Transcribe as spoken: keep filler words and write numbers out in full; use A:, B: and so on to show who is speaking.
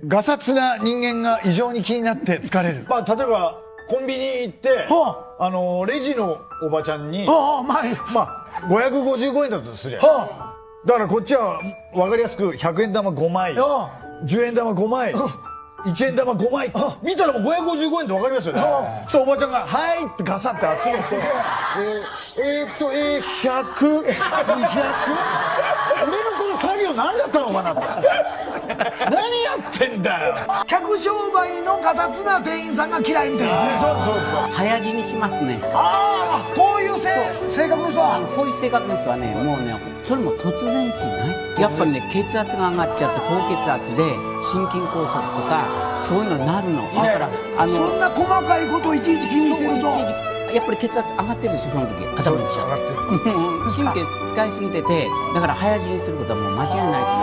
A: ガサツな人間が異常に気になって疲れる。まあ例えばコンビニ行ってあのレジのおばちゃんにまあごひゃくごじゅうごえんだとすりゃ、だからこっちは分かりやすくひゃくえん玉ごまい、じゅうえん玉ごまい、いちえん玉ごまい見たらもうごひゃくごじゅうごえんって分かりますよね。そしたらおばちゃんが「はい」ってガサって集めて「えーっとえーひゃくにひゃく俺のこの作業何だったのかな」って何やってんだよ。
B: 客商売のガサツな店員さんが嫌いみたいですね。
A: そうそうそう。
C: 早死にしますね。
B: ああ、こういう性格の人は、
C: あのこういう性格の人はね、もうね、それも突然死ないやっぱりね、血圧が上がっちゃって高血圧で心筋梗塞とかそういうのになるの。だからあの
B: そんな細かいことをいちいち気にしてると
C: やっぱり血圧上がってるでしょ、その時頭にしちゃう。神経使いすぎてて、だから早死にすることはもう間違いない。